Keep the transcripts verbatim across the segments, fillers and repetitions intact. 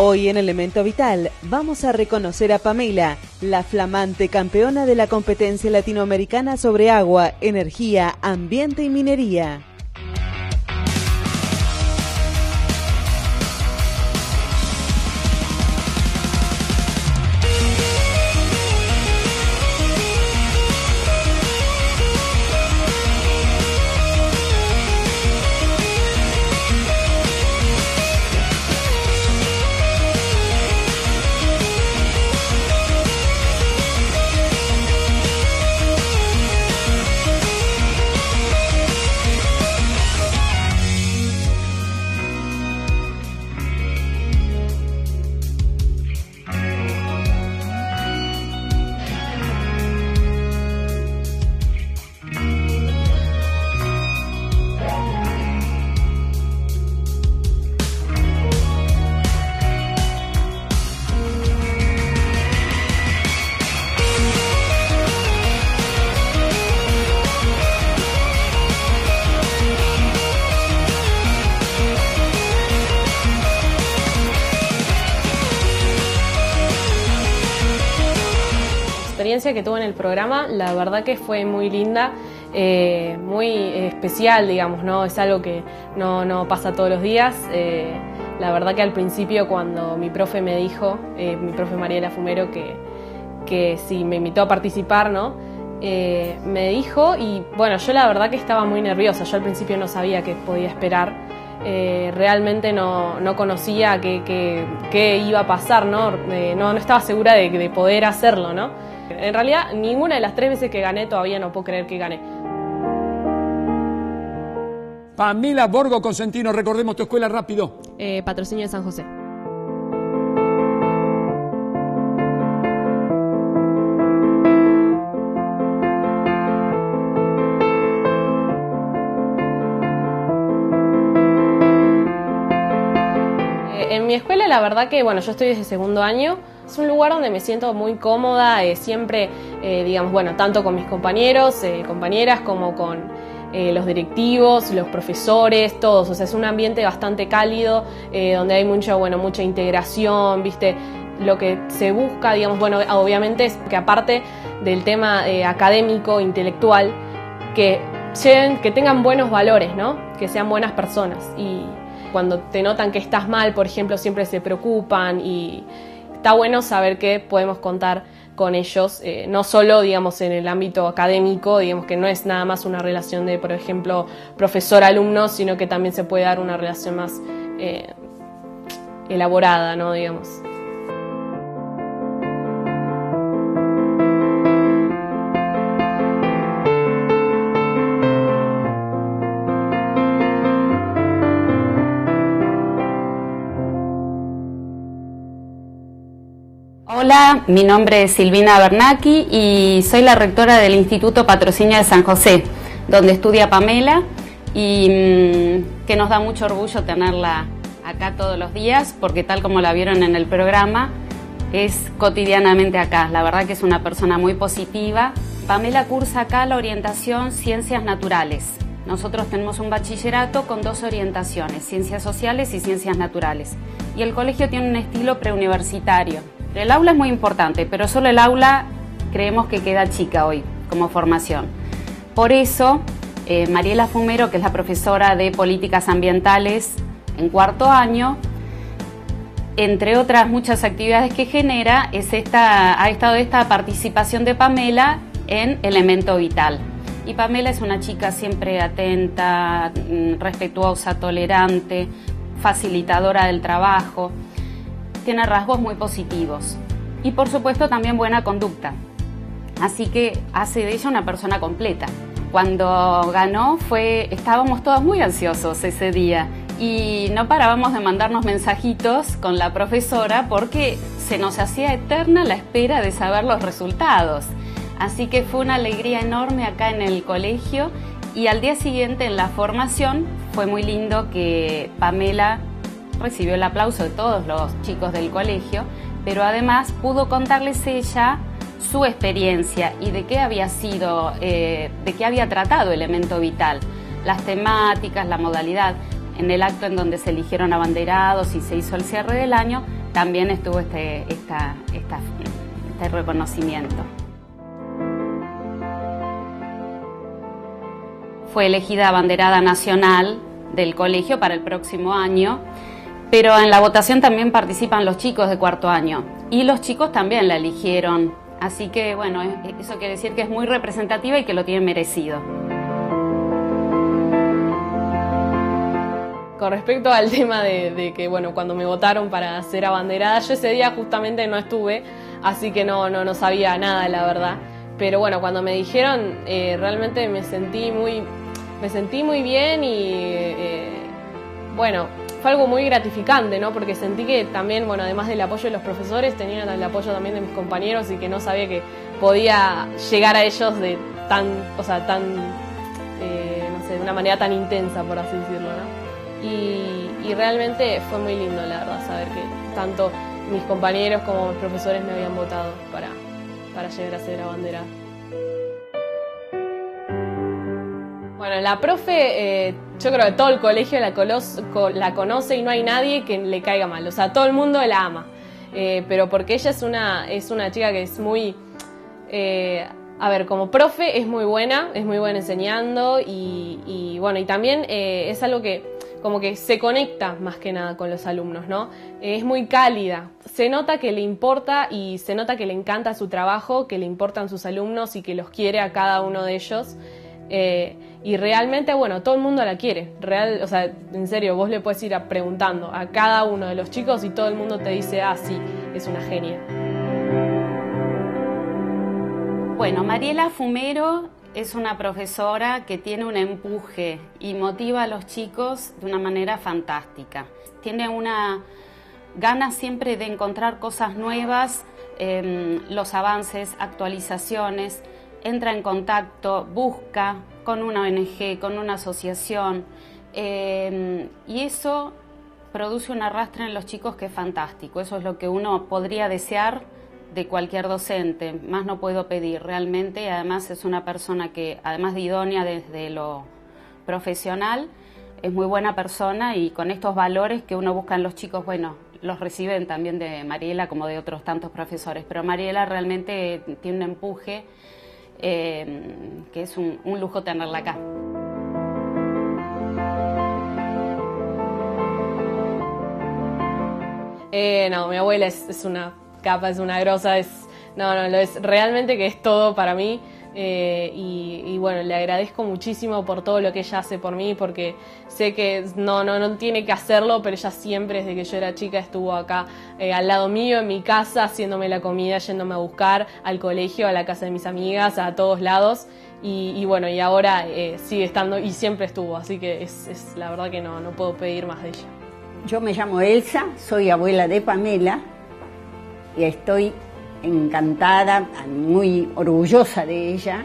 Hoy en Elemento Vital vamos a reconocer a Pamela, la flamante campeona de la competencia latinoamericana sobre agua, energía, ambiente y minería. La experiencia que tuve en el programa, la verdad que fue muy linda, eh, muy especial, digamos, ¿no? Es algo que no, no pasa todos los días. Eh, la verdad que al principio, cuando mi profe me dijo, eh, mi profe Mariela Fumero, que, que sí me invitó a participar, ¿no? Eh, me dijo, y bueno, yo la verdad que estaba muy nerviosa. Yo al principio no sabía qué podía esperar. Eh, realmente no, no conocía qué, qué, qué iba a pasar, ¿no? Eh, no, no estaba segura de, de poder hacerlo, ¿no? En realidad, ninguna de las tres veces que gané todavía no puedo creer que gané. Pamela Borgo Consentino, recordemos tu escuela rápido. Eh, Patrocinio de San José. Eh, en mi escuela, la verdad que, bueno, yo estoy desde segundo año. Es un lugar donde me siento muy cómoda, eh, siempre, eh, digamos, bueno, tanto con mis compañeros, eh, compañeras, como con eh, los directivos, los profesores, todos. O sea, es un ambiente bastante cálido, eh, donde hay mucho, bueno, mucha integración, ¿viste? Lo que se busca, digamos, bueno, obviamente es que aparte del tema eh, académico, intelectual, que, lleven, que tengan buenos valores, ¿no? Que sean buenas personas. Y cuando te notan que estás mal, por ejemplo, siempre se preocupan y está bueno saber que podemos contar con ellos, eh, no solo, digamos, en el ámbito académico, digamos que no es nada más una relación de, por ejemplo, profesor-alumno, sino que también se puede dar una relación más eh, elaborada, ¿no? Digamos. Hola, mi nombre es Silvina Bernacchi y soy la rectora del Instituto Patrocinio de San José, donde estudia Pamela y mmm, que nos da mucho orgullo tenerla acá todos los días, porque tal como la vieron en el programa, es cotidianamente acá. La verdad que es una persona muy positiva. Pamela cursa acá la orientación Ciencias Naturales. Nosotros tenemos un bachillerato con dos orientaciones, Ciencias Sociales y Ciencias Naturales. Y el colegio tiene un estilo preuniversitario. El aula es muy importante, pero solo el aula creemos que queda chica hoy como formación. Por eso, eh, Mariela Fumero, que es la profesora de Políticas Ambientales en cuarto año, entre otras muchas actividades que genera, es esta, ha estado esta participación de Pamela en Elemento Vital. Y Pamela es una chica siempre atenta, respetuosa, tolerante, facilitadora del trabajo. Tiene rasgos muy positivos y por supuesto también buena conducta, así que hace de ella una persona completa. Cuando ganó fue, estábamos todos muy ansiosos ese día y no parábamos de mandarnos mensajitos con la profesora porque se nos hacía eterna la espera de saber los resultados, así que fue una alegría enorme acá en el colegio. Y al día siguiente en la formación fue muy lindo que Pamela recibió el aplauso de todos los chicos del colegio, pero además pudo contarles ella su experiencia y de qué había sido, eh, de qué había tratado Elemento Vital, las temáticas, la modalidad. En el acto en donde se eligieron abanderados y se hizo el cierre del año, también estuvo este, esta, esta, este reconocimiento. Fue elegida abanderada nacional del colegio para el próximo año, pero en la votación también participan los chicos de cuarto año y los chicos también la eligieron, así que bueno, eso quiere decir que es muy representativa y que lo tiene merecido. Con respecto al tema de, de que, bueno, cuando me votaron para ser abanderada, yo ese día justamente no estuve, así que no, no, no sabía nada, la verdad. Pero bueno, cuando me dijeron, eh, realmente me sentí muy, me sentí muy bien y, eh, bueno, fue algo muy gratificante, ¿no? Porque sentí que también, bueno, además del apoyo de los profesores, tenía el apoyo también de mis compañeros y que no sabía que podía llegar a ellos de tan, o sea, tan, eh, no sé, de una manera tan intensa, por así decirlo, ¿no? Y, y realmente fue muy lindo, la verdad, saber que tanto mis compañeros como mis profesores me habían votado para, para llegar a ser abanderada. Bueno, la profe, eh, yo creo que todo el colegio la, colos, la conoce y no hay nadie que le caiga mal, o sea, todo el mundo la ama, eh, pero porque ella es una, es una chica que es muy... Eh, A ver, como profe es muy buena, es muy buena enseñando y, y bueno, y también eh, es algo que como que se conecta más que nada con los alumnos, ¿no? Eh, es muy cálida, se nota que le importa y se nota que le encanta su trabajo, que le importan sus alumnos y que los quiere a cada uno de ellos. Eh, y realmente, bueno, todo el mundo la quiere, real, o sea, en serio, vos le puedes ir a preguntando a cada uno de los chicos y todo el mundo te dice, ah, sí, es una genia. Bueno, Mariela Fumero es una profesora que tiene un empuje y motiva a los chicos de una manera fantástica. Tiene una gana siempre de encontrar cosas nuevas, eh, los avances, actualizaciones, entra en contacto, busca con una O N G, con una asociación, eh, y eso produce un arrastre en los chicos que es fantástico. Eso es lo que uno podría desear de cualquier docente, más no puedo pedir realmente, y además es una persona que, además de idónea desde lo profesional, es muy buena persona y con estos valores que uno busca en los chicos, bueno, los reciben también de Mariela como de otros tantos profesores, pero Mariela realmente tiene un empuje eh, que es un, un lujo tenerla acá. Eh, no, mi abuela es, es una capa, es una grosa, es, no, no, lo es realmente que es todo para mí eh, y, y bueno, le agradezco muchísimo por todo lo que ella hace por mí porque sé que no, no, no tiene que hacerlo, pero ella siempre desde que yo era chica estuvo acá eh, al lado mío en mi casa, haciéndome la comida, yéndome a buscar al colegio, a la casa de mis amigas, a todos lados y, y bueno, y ahora eh, sigue estando y siempre estuvo, así que es, es la verdad que no, no puedo pedir más de ella. Yo me llamo Elsa, soy abuela de Pamela y estoy encantada, muy orgullosa de ella.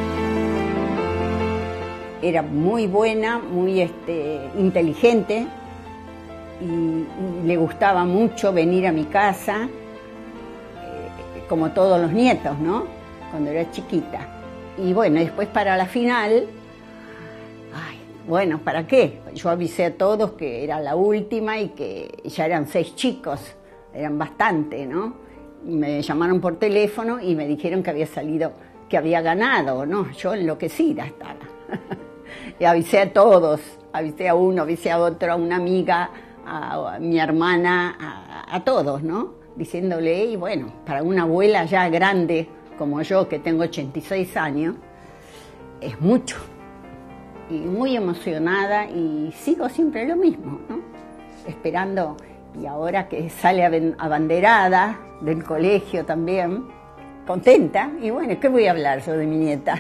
Era muy buena, muy este, inteligente y, y le gustaba mucho venir a mi casa, eh, como todos los nietos, ¿no? Cuando era chiquita. Y bueno, después para la final, ay, bueno, ¿para qué? Yo avisé a todos que era la última y que ya eran seis chicos. Eran bastante, ¿no? Y me llamaron por teléfono y me dijeron que había salido, que había ganado, ¿no? Yo enloquecida estaba. Y avisé a todos, avisé a uno, avisé a otro, a una amiga, a, a mi hermana, a, a todos, ¿no? Diciéndole, y bueno, para una abuela ya grande como yo, que tengo ochenta y seis años, es mucho. Y muy emocionada y sigo siempre lo mismo, ¿no? Esperando. Y ahora que sale abanderada del colegio también, contenta. Y bueno, ¿qué voy a hablar yo de mi nieta?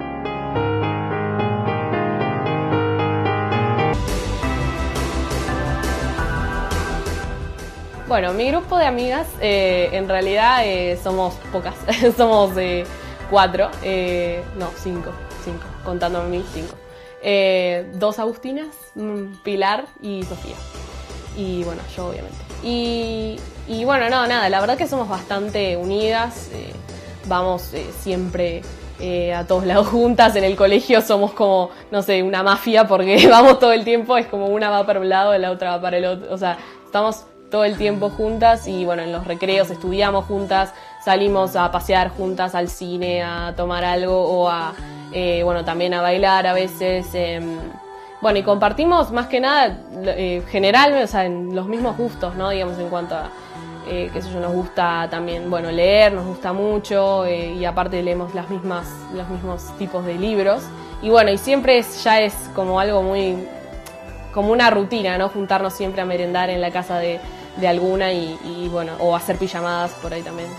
Bueno, mi grupo de amigas, eh, en realidad eh, somos pocas, somos eh, cuatro, eh, no, cinco, cinco, contándome a mí, cinco. Eh, dos Agustinas, Pilar y Sofía. Y bueno, yo obviamente. Y, y bueno, no, nada, la verdad que somos bastante unidas, eh, vamos eh, siempre eh, a todos lados juntas, en el colegio somos como, no sé, una mafia porque vamos todo el tiempo, es como una va para un lado y la otra va para el otro, o sea, estamos todo el tiempo juntas y bueno, en los recreos estudiamos juntas, salimos a pasear juntas al cine, a tomar algo o a, eh, bueno, también a bailar a veces. Eh, bueno, y compartimos más que nada, eh, general, o sea, en los mismos gustos, ¿no? Digamos, en cuanto a, eh, qué sé yo, nos gusta también, bueno, leer, nos gusta mucho eh, y aparte leemos las mismas, los mismos tipos de libros. Y bueno, y siempre es, ya es como algo muy, como una rutina, ¿no? Juntarnos siempre a merendar en la casa de, de alguna y, y bueno, o hacer pijamadas por ahí también.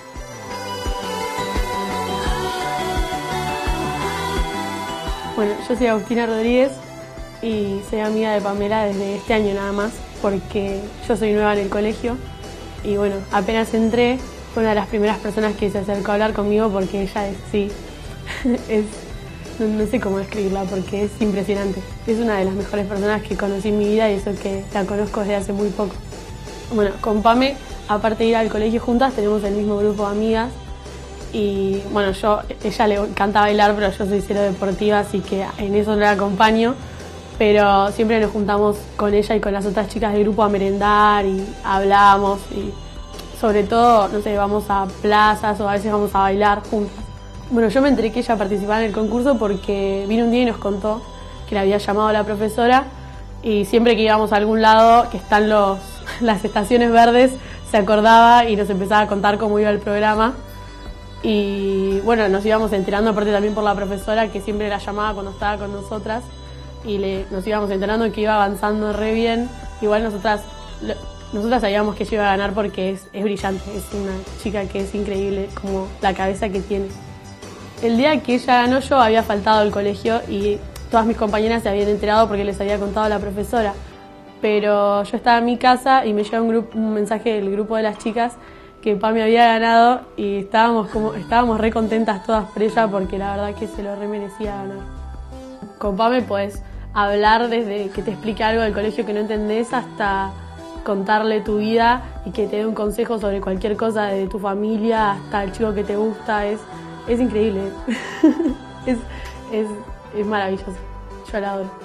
Bueno, yo soy Agustina Rodríguez y soy amiga de Pamela desde este año nada más, porque yo soy nueva en el colegio y bueno, apenas entré, fue una de las primeras personas que se acercó a hablar conmigo porque ella es, sí, es, no, no sé cómo describirla porque es impresionante. Es una de las mejores personas que conocí en mi vida y eso que la conozco desde hace muy poco. Bueno, con Pame, aparte de ir al colegio juntas, tenemos el mismo grupo de amigas. Y bueno, yo, ella le encanta bailar, pero yo soy cero deportiva, así que en eso no la acompaño. Pero siempre nos juntamos con ella y con las otras chicas del grupo a merendar y hablamos. Y sobre todo, no sé, vamos a plazas o a veces vamos a bailar juntas. Bueno, yo me enteré que ella participaba en el concurso porque vino un día y nos contó que le había llamado a la profesora. Y siempre que íbamos a algún lado, que están los, las estaciones verdes, se acordaba y nos empezaba a contar cómo iba el programa. Y bueno, nos íbamos enterando aparte también por la profesora que siempre la llamaba cuando estaba con nosotras y le, nos íbamos enterando que iba avanzando re bien. Igual nosotras lo, nosotras sabíamos que ella iba a ganar porque es, es brillante, es una chica que es increíble como la cabeza que tiene. El día que ella ganó yo había faltado al colegio y todas mis compañeras se habían enterado porque les había contado a la profesora. Pero yo estaba en mi casa y me llegó un, grupo, un mensaje del grupo de las chicas que Pame había ganado y estábamos como estábamos re contentas todas por ella porque la verdad que se lo re merecía ganar. Con Pame podés hablar desde que te explique algo del colegio que no entendés hasta contarle tu vida y que te dé un consejo sobre cualquier cosa de tu familia hasta el chico que te gusta. Es, es increíble. es, es, es maravilloso. Yo la adoro.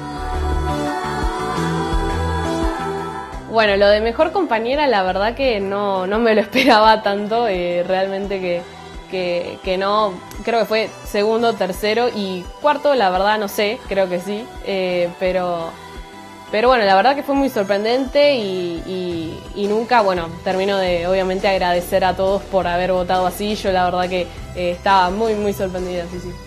Bueno, lo de mejor compañera la verdad que no, no me lo esperaba tanto, eh, realmente que, que, que no, creo que fue segundo, tercero y cuarto, la verdad no sé, creo que sí, eh, pero, pero bueno, la verdad que fue muy sorprendente y, y, y nunca, bueno, termino de obviamente agradecer a todos por haber votado así, yo la verdad que eh, estaba muy muy sorprendida, sí, sí.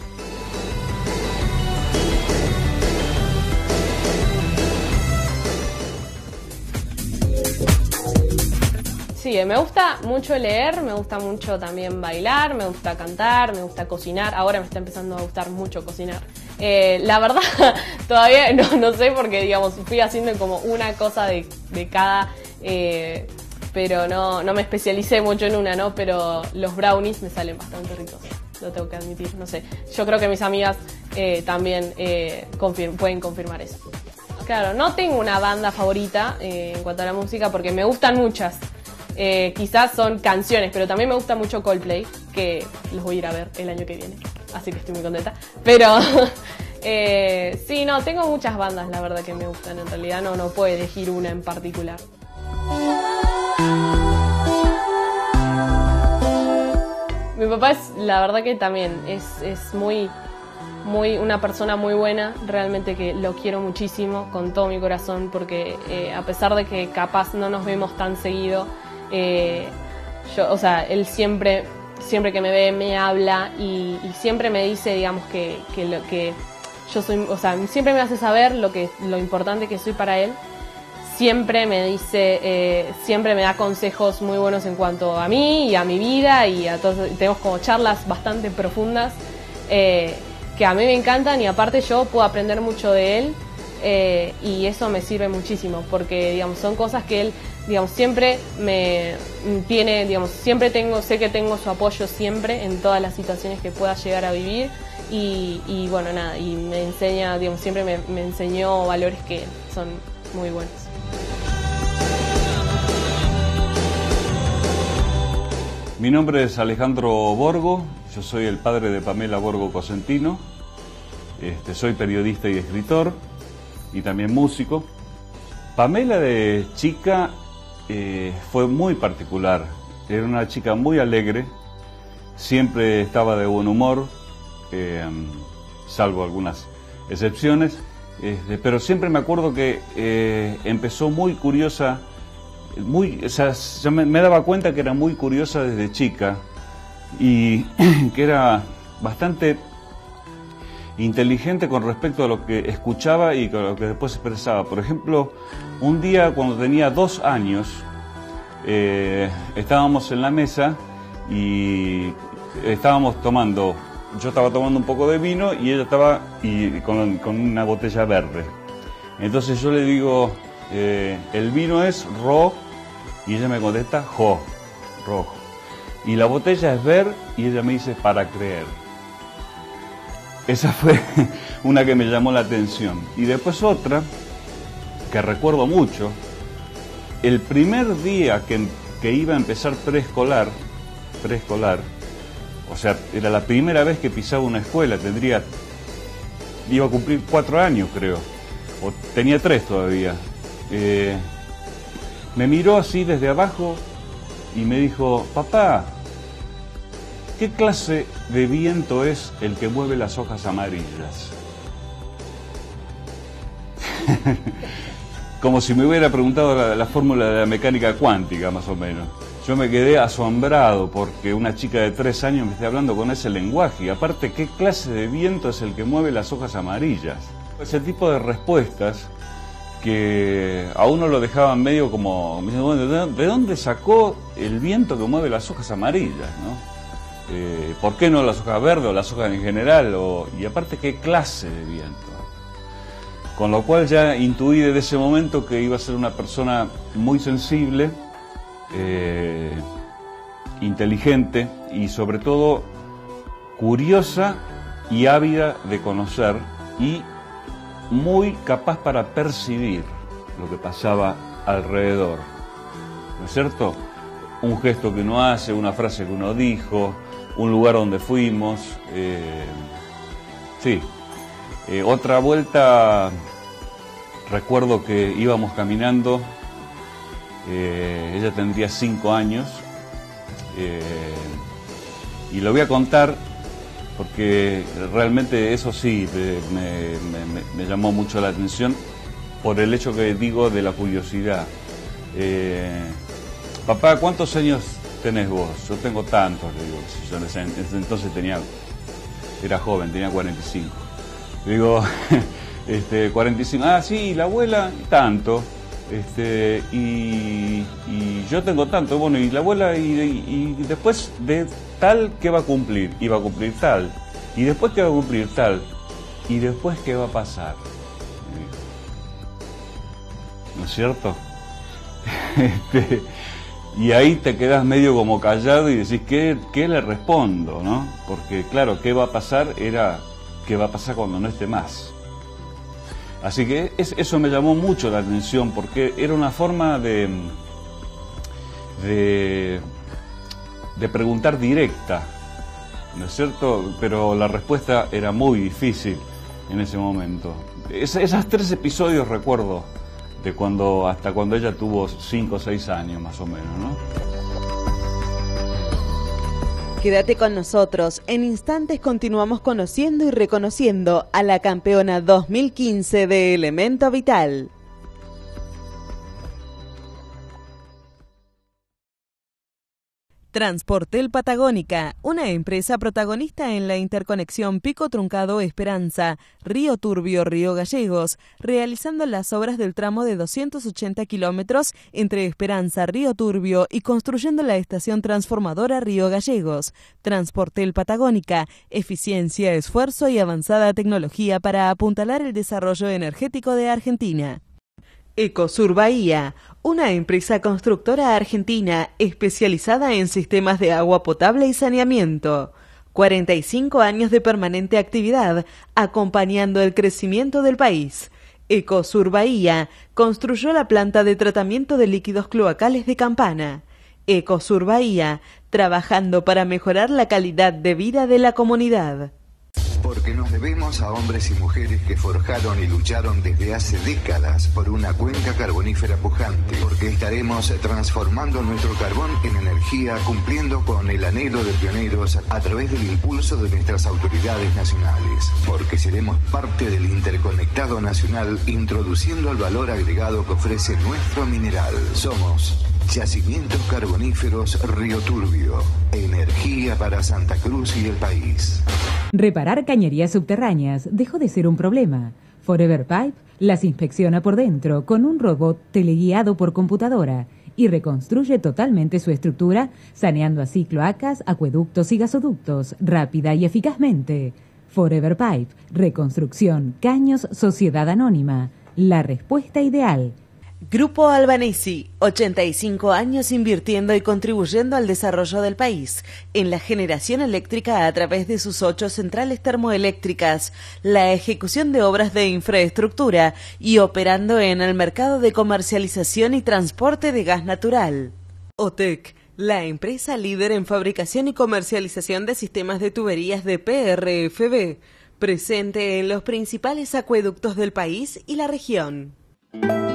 Sí, me gusta mucho leer, me gusta mucho también bailar, me gusta cantar, me gusta cocinar. Ahora me está empezando a gustar mucho cocinar. Eh, la verdad, todavía no, no sé porque, digamos, fui haciendo como una cosa de, de cada, eh, pero no, no me especialicé mucho en una, ¿no? Pero los brownies me salen bastante ricos, lo tengo que admitir, no sé. Yo creo que mis amigas eh, también eh, confirm, pueden confirmar eso. Claro, no tengo una banda favorita eh, en cuanto a la música porque me gustan muchas. Eh, quizás son canciones, pero también me gusta mucho Coldplay, que los voy a ir a ver el año que viene, así que estoy muy contenta. Pero eh, sí, no, tengo muchas bandas, la verdad que me gustan, en realidad no, no puedo elegir una en particular. Mi papá es, la verdad que también es, es muy, muy, una persona muy buena, realmente que lo quiero muchísimo con todo mi corazón, porque eh, a pesar de que capaz no nos vemos tan seguido, Eh, yo, o sea, él siempre, siempre que me ve me habla y, y siempre me dice, digamos, que, que lo que yo soy, o sea, siempre me hace saber lo que, lo importante que soy para él. Siempre me dice, eh, siempre me da consejos muy buenos en cuanto a mí y a mi vida y a todos. Tenemos como charlas bastante profundas eh, que a mí me encantan y aparte yo puedo aprender mucho de él eh, y eso me sirve muchísimo porque, digamos, son cosas que él, digamos, siempre me tiene, digamos, siempre tengo, sé que tengo su apoyo siempre en todas las situaciones que pueda llegar a vivir y, y bueno, nada, y me enseña, digamos, siempre me, me enseñó valores que son muy buenos. Mi nombre es Alejandro Borgo, yo soy el padre de Pamela Borgo Cosentino, este, soy periodista y escritor y también músico. Pamela de chica eh, fue muy particular. Era una chica muy alegre, siempre estaba de buen humor, eh, salvo algunas excepciones, este, pero siempre me acuerdo que eh, empezó muy curiosa, muy, o sea, yo me, me daba cuenta que era muy curiosa desde chica y que era bastante inteligente con respecto a lo que escuchaba y con lo que después expresaba. Por ejemplo, un día cuando tenía dos años, eh, estábamos en la mesa y estábamos tomando, yo estaba tomando un poco de vino y ella estaba y, con, con una botella verde. Entonces yo le digo, eh, el vino es ro, y ella me contesta jo, rojo. Y la botella es ver, y ella me dice para creer. Esa fue una que me llamó la atención. Y después otra, que recuerdo mucho, el primer día que, que iba a empezar preescolar, preescolar, o sea, era la primera vez que pisaba una escuela, tendría, iba a cumplir cuatro años creo, o tenía tres todavía. Eh, me miró así desde abajo y me dijo, papá, ¿qué clase de viento es el que mueve las hojas amarillas? Como si me hubiera preguntado la, la fórmula de la mecánica cuántica, más o menos. Yo me quedé asombrado porque una chica de tres años me esté hablando con ese lenguaje. Y aparte, ¿qué clase de viento es el que mueve las hojas amarillas? Ese tipo de respuestas que a uno lo dejaban medio como, ¿de dónde sacó el viento que mueve las hojas amarillas, no? Eh, ¿Por qué no las hojas verdes o las hojas en general? O, y aparte, ¿qué clase de viento? Con lo cual ya intuí desde ese momento que iba a ser una persona muy sensible, eh, inteligente y sobre todo curiosa y ávida de conocer y muy capaz para percibir lo que pasaba alrededor. ¿No es cierto? Un gesto que uno hace, una frase que uno dijo, un lugar donde fuimos. Eh, sí. Eh, otra vuelta, recuerdo que íbamos caminando, eh, ella tendría cinco años, eh, y lo voy a contar porque realmente eso sí me, me, me llamó mucho la atención por el hecho que digo de la curiosidad. Eh, papá, ¿cuántos años tenés vos? Yo tengo tantos, le digo. Yo en ese, en ese entonces tenía, era joven, tenía cuarenta y cinco. Digo, este, cuarenta y cinco, ah, sí, la abuela, tanto, este, y, y yo tengo tanto, bueno, y la abuela, y, y, y después de tal, ¿qué va a cumplir? Y va a cumplir tal, y después, ¿qué va a cumplir tal? Y después, ¿qué va a pasar? ¿No es cierto? Este, y ahí te quedas medio como callado y decís, ¿qué, qué le respondo, no? Porque, claro, ¿qué va a pasar? Era... ¿qué va a pasar cuando no esté más? Así que es, eso me llamó mucho la atención porque era una forma de, de, de preguntar directa, ¿no es cierto? Pero la respuesta era muy difícil en ese momento. Es, esos tres episodios recuerdo de cuando hasta cuando ella tuvo cinco o seis años más o menos, ¿no? Quédate con nosotros, en instantes continuamos conociendo y reconociendo a la campeona dos mil quince de Elemento Vital. Transportel Patagónica, una empresa protagonista en la interconexión Pico Truncado Esperanza, Río Turbio Río Gallegos, realizando las obras del tramo de doscientos ochenta kilómetros entre Esperanza Río Turbio y construyendo la estación transformadora Río Gallegos. Transportel Patagónica, eficiencia, esfuerzo y avanzada tecnología para apuntalar el desarrollo energético de Argentina. Ecosur Bahía, una empresa constructora argentina especializada en sistemas de agua potable y saneamiento. cuarenta y cinco años de permanente actividad, acompañando el crecimiento del país. Ecosur Bahía construyó la planta de tratamiento de líquidos cloacales de Campana. Ecosur Bahía, trabajando para mejorar la calidad de vida de la comunidad. Porque Porque nos debemos a hombres y mujeres que forjaron y lucharon desde hace décadas por una cuenca carbonífera pujante. Porque estaremos transformando nuestro carbón en energía, cumpliendo con el anhelo de pioneros a través del impulso de nuestras autoridades nacionales. Porque seremos parte del interconectado nacional, introduciendo el valor agregado que ofrece nuestro mineral. Somos Yacimientos Carboníferos Río Turbio. Energía para Santa Cruz y el país. Reparar cañerías subterráneas dejó de ser un problema. Forever Pipe las inspecciona por dentro con un robot teleguiado por computadora y reconstruye totalmente su estructura, saneando así cloacas, acueductos y gasoductos, rápida y eficazmente. Forever Pipe, reconstrucción, caños, sociedad anónima. La respuesta ideal. Grupo Albanesi, ochenta y cinco años invirtiendo y contribuyendo al desarrollo del país, en la generación eléctrica a través de sus ocho centrales termoeléctricas, la ejecución de obras de infraestructura y operando en el mercado de comercialización y transporte de gas natural. OTEC, la empresa líder en fabricación y comercialización de sistemas de tuberías de P R F B, presente en los principales acueductos del país y la región.